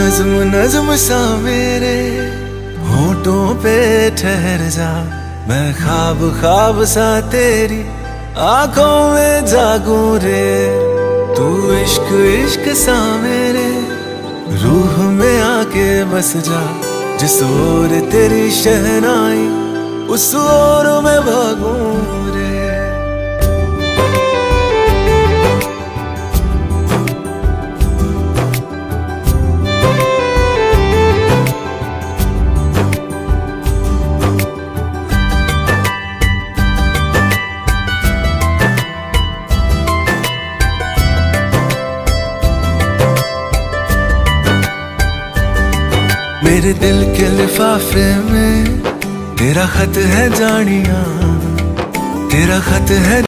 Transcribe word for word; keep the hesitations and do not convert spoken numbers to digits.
नज्म नज्म सा मेरे होठों पे ठहर जा, मैं ख्वाब ख्वाब सा तेरी आंखों में जागूं रे। तू इश्क इश्क सा मेरे रूह में आके बस जा, जिस ओर तेरी शहनाई उस ओर मैं भागूं रे। मेरे दिल के लिफाफे में तेरा खत है जानिया, तेरा खत है।